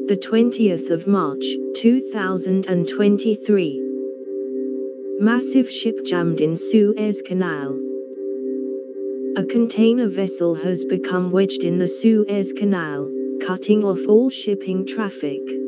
The 20th of March, 2023. Massive ship jammed in Suez Canal. A container vessel has become wedged in the Suez Canal, cutting off all shipping traffic.